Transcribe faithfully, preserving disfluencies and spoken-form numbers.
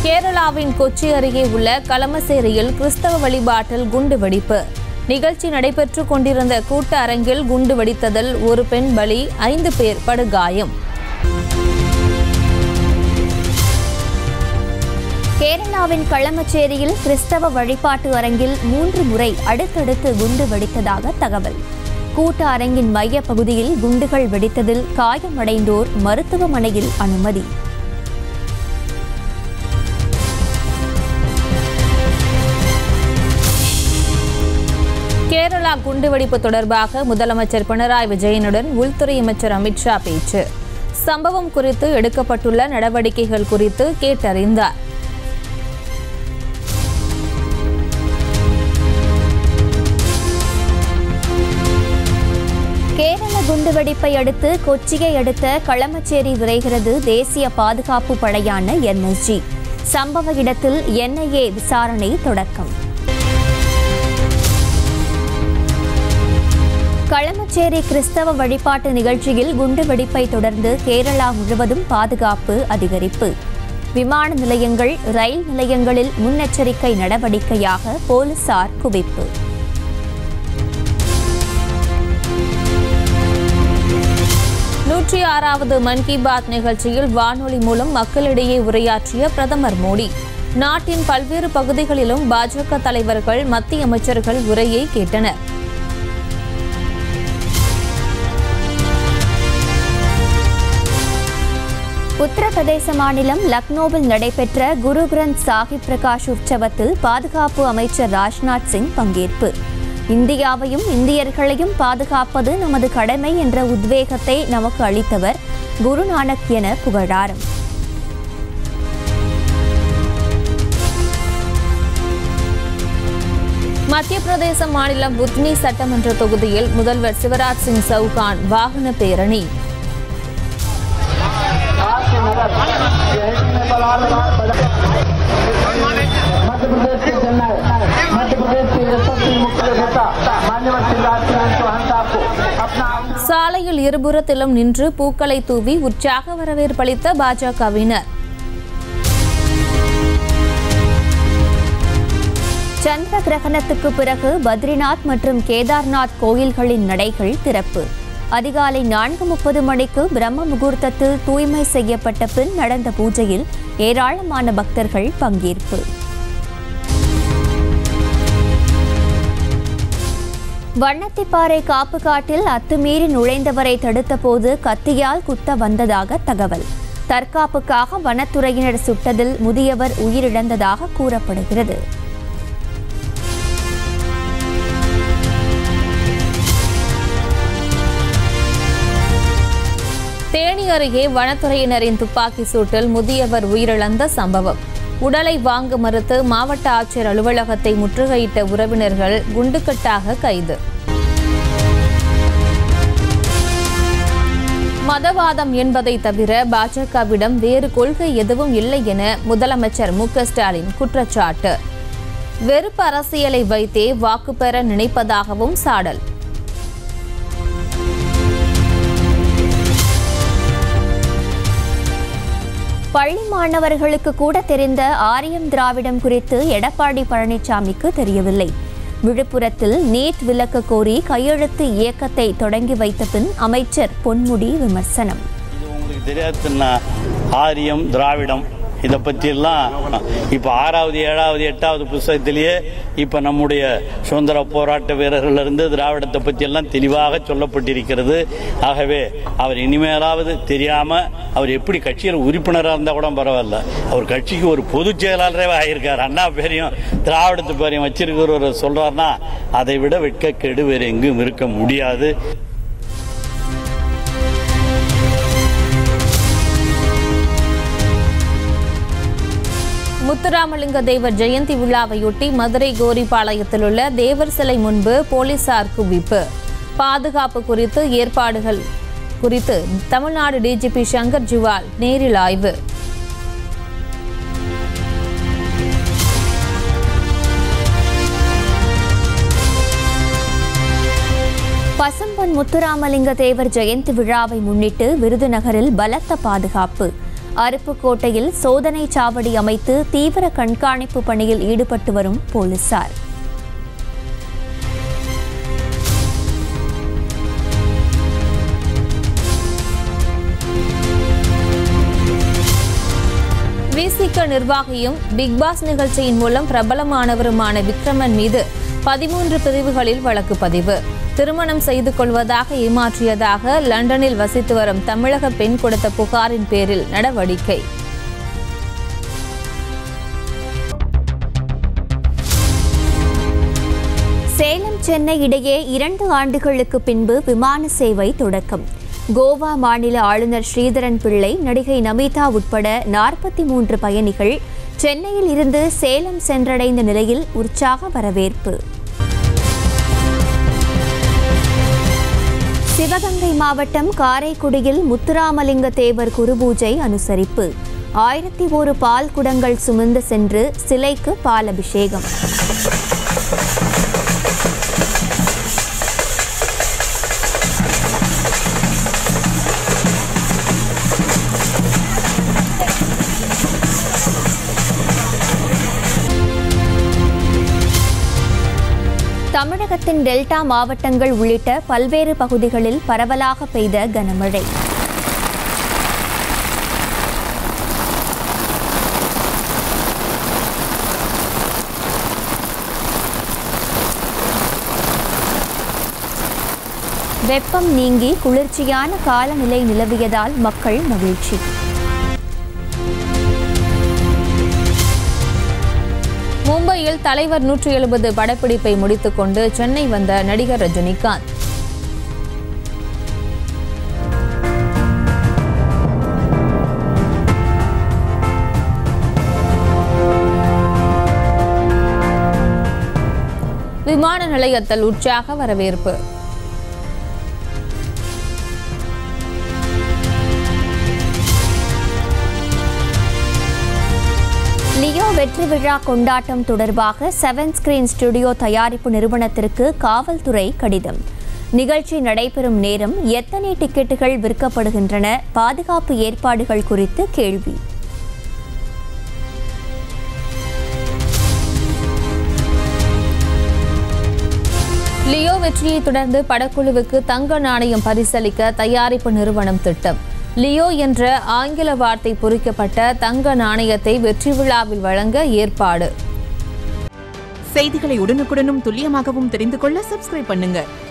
கேரளாவின் கொச்சி அருகே உள்ள களமசேரியில் கிறிஸ்தவ வழிபாட்டில் குண்டு வெடிப்பு. நிகழ்ச்சி நடைபெற்றுக் கொண்டிருந்த கூட்ட அரங்கில் குண்டு வெடித்ததில் ஒரு பெண் பலி, ஐந்து பேர் படுகாயம். கேரளாவின் களமச்சேரியில் கிறிஸ்தவ வழிபாட்டு அரங்கில் மூன்று முறை அடுத்தடுத்து குண்டு வெடித்ததாக தகவல். கூட்ட அரங்கின் மைய பகுதியில் குண்டுகள் வெடித்ததில் காயமடைந்தோர் மருத்துவமனையில் அனுமதி. கேரளா குண்டுவெடிப்பு தொடர்பாக முதலமைச்சர் பினராயி விஜயனுடன் உள்துறை அமைச்சர் அமித்ஷா பேச்சு. சம்பவம் குறித்து எடுக்கப்பட்டுள்ள நடவடிக்கைகள் குறித்து கேட்டறிந்தார். கேரள குண்டுவெடிப்பை அடுத்து கொச்சியை அடுத்த களமச்சேரி விரைகிறது தேசிய பாதுகாப்பு படையான என் எஸ் ஜி. சம்பவ இடத்தில் என் ஐ ஏ விசாரணை தொடக்கம். களமச்சேரி கிறிஸ்தவ வழிபாட்டு நிகழ்ச்சியில் குண்டுவெடிப்பை தொடர்ந்து கேரளா முழுவதும் பாதுகாப்பு அதிகரிப்பு. விமான நிலையங்கள், ரயில் நிலையங்களில் முன்னெச்சரிக்கை நடவடிக்கையாக போலீசார் குவிப்பு. நூற்றி ஆறாவது மன் கி பாத் நிகழ்ச்சியில் வானொலி மூலம் மக்களிடையே உரையாற்றிய பிரதமர் மோடி. நாட்டின் பல்வேறு பகுதிகளிலும் பாஜக தலைவர்கள், மத்திய அமைச்சர்கள் உரையை கேட்டனர். உத்தரப்பிரதேச மாநிலம் லக்னோவில் நடைபெற்ற குரு கிரந்த் சாஹிப் பிரகாஷ் உற்சவத்தில் பாதுகாப்பு அமைச்சர் ராஜ்நாத் சிங் பங்கேற்பு. இந்தியாவையும் இந்தியர்களையும் பாதுகாப்பது நமது கடமை என்ற உத்வேகத்தை நமக்கு அளித்தவர் குருநானக் என புகழாரம். மத்திய பிரதேச மாநிலம் புத்னி சட்டமன்ற தொகுதியில் முதல்வர் சிவராஜ் சிங் சௌகான் வாகன பேரணி. சாலையில் இருபுறத்திலும் நின்று பூக்களை தூவி உற்சாக வரவேற்பளித்த பாஜகவினர். சந்திர கிரகணத்துக்கு பிறகு பத்ரிநாத் மற்றும் கேதார்நாத் கோயில்களின் நடைகள் திறப்பு. அதிகாலை நான்கு முப்பது மணிக்கு பிரம்ம முகூர்த்தத்தில் தூய்மை செய்யப்பட்ட பின் நடந்த பூஜையில் ஏராளமான பக்தர்கள் பங்கேற்பு. வண்ணத்திப்பாறை காப்பு காட்டில் அத்துமீறி நுழைந்தவரை தடுத்தபோது கத்தியால் குத்த வந்ததாக தகவல். தற்காப்புக்காக வனத்துறையினர் சுட்டதில் முதியவர் உயிரிழந்ததாக கூறப்படுகிறது. தேனி அருகே வனத்துறையினரின் துப்பாக்கி சூட்டில் முதியவர் உயிரிழந்த சம்பவம். உடலை வாங்க மறுத்து மாவட்ட ஆட்சியர் அலுவலகத்தை முற்றுகையிட்ட உறவினர்கள் குண்டுக்கட்டாக கைது. மதவாதம் என்பதை தவிர பாஜகவிடம் வேறு கொள்கை எதுவும் இல்லை என முதலமைச்சர் மு க ஸ்டாலின் குற்றச்சாட்டு. வெறுப்பு அரசியலை வைத்தே வாக்கு பெற நினைப்பதாகவும் சாடல். பள்ளி மாணவர்களுக்கு கூட தெரிந்த ஆரியம் திராவிடம் குறித்து எடப்பாடி பழனிசாமிக்கு தெரியவில்லை. விழுப்புரத்தில் நீட் விலக்க கோரி கையெழுத்து இயக்கத்தை தொடங்கி வைத்த பின் அமைச்சர் பொன்முடி விமர்சனம். இது உங்களுக்கு தெரியாதுன்னா ஆரியம் திராவிடம் இதை பற்றியெல்லாம் இப்போ ஆறாவது ஏழாவது எட்டாவது புத்தகத்திலேயே இப்போ நம்முடைய சுதந்திர போராட்ட வீரர்களிலிருந்து திராவிடத்தை பற்றியெல்லாம் தெளிவாக சொல்லப்பட்டிருக்கிறது. ஆகவே அவர் இனிமேலாவது தெரியாமல் அவர் எப்படி கட்சியில் உறுப்பினராக இருந்தால் கூட பரவாயில்ல, அவர் கட்சிக்கு ஒரு பொதுச் செயலாளரே ஆகியிருக்கார். அண்ணா பேரையும் திராவிடத்து பேரையும் வச்சிருக்கிறவர் சொல்கிறாருன்னா அதை விட வெட்கக்கேடு வேறு எங்கும் இருக்க முடியாது. முத்துராமலிங்க தேவர் ஜெயந்தி விழாவையொட்டி மதுரை கோரிப்பாளையத்தில் உள்ள தேவர் சிலை முன்பு போலீசார் குவிப்பு. பாதுகாப்பு குறித்து ஏற்பாடுகள் குறித்து Tamil Nadu D G P Shankar Jiwal நேரில் ஆய்வு. பசும்பொன் முத்துராமலிங்க தேவர் ஜெயந்தி விழாவை முன்னிட்டு விருதுநகரில் பலத்த பாதுகாப்பு. அருப்புக்கோட்டையில் சோதனை சாவடி அமைத்து தீவிர கண்காணிப்பு பணியில் ஈடுபட்டு வரும் போலீசார். விசிக நிர்வாகியும் பிக்பாஸ் நிகழ்ச்சியின் மூலம் பிரபலமானவருமான விக்ரமன் மீது பதிமூன்று பிரிவுகளில் வழக்கு பதிவு. திருமணம் செய்து கொள்வதாக ஏமாற்றியதாக லண்டனில் வசித்து வரும் தமிழக பெண் கொடுத்த புகாரின் பேரில் நடவடிக்கை. சேலம் சென்னை இடையே இரண்டு ஆண்டுகளுக்கு பின்பு விமான சேவை தொடக்கம். கோவா மாநில ஆளுநர் ஸ்ரீதரன் பிள்ளை, நடிகை நமிதா உட்பட நாற்பத்தி மூன்று பயணிகள் சென்னையில் இருந்து சேலம் சென்றடைந்த நிலையில் உற்சாக வரவேற்பு. சிவகங்கை மாவட்டம் காரைக்குடியில் முத்துராமலிங்க தேவர் குருபூஜை அனுசரிப்பு. ஆயிரத்தி ஒரு பால் குடங்கள் சுமந்து சென்று சிலைக்கு பாலபிஷேகம். தமிழகத்தின் டெல்டா மாவட்டங்கள் உள்ளிட்ட பல்வேறு பகுதிகளில் பரவலாக பெய்த கனமழை. வெப்பம் நீங்கி குளிர்ச்சியான காலநிலை நிலவியதால் மக்கள் மகிழ்ச்சி. மும்பையில் தலைவர் நூற்றி எழுபது படப்பிடிப்பை முடித்துக் கொண்டு சென்னை வந்த நடிகர் ரஜினிகாந்த். விமான நிலையத்தில் உற்சாக வரவேற்பு. லியோ வெற்றி விழா கொண்டாட்டம் தொடர்பாக செவன் ஸ்கிரீன் ஸ்டுடியோ தயாரிப்பு நிறுவனத்திற்கு காவல்துறை கடிதம். நிகழ்ச்சி நடைபெறும் நேரம், எத்தனை டிக்கெட்டுகள் விற்கப்படுகின்றன, பாதுகாப்பு ஏற்பாடுகள் குறித்து கேள்வி. லியோ வெற்றியை தொடர்ந்து படக்குழுவுக்கு தங்க நாணயம் பரிசளிக்க தயாரிப்பு நிறுவனம் திட்டம். லியோ என்ற ஆங்கில வார்த்தை பொறிக்கப்பட்ட தங்க நாணயத்தை வெற்றி விழாவில் வழங்க ஏற்பாடு. செய்திகளை உடனுக்குடனும் துல்லியமாகவும் தெரிந்து கொள்ள சப்ஸ்கிரைப் பண்ணுங்க.